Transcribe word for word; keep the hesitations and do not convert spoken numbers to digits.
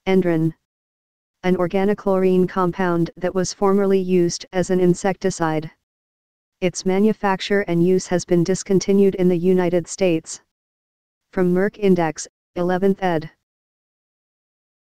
Endrin, an organochlorine compound that was formerly used as an insecticide. Its manufacture and use has been discontinued in the United States. From Merck Index, eleventh ed.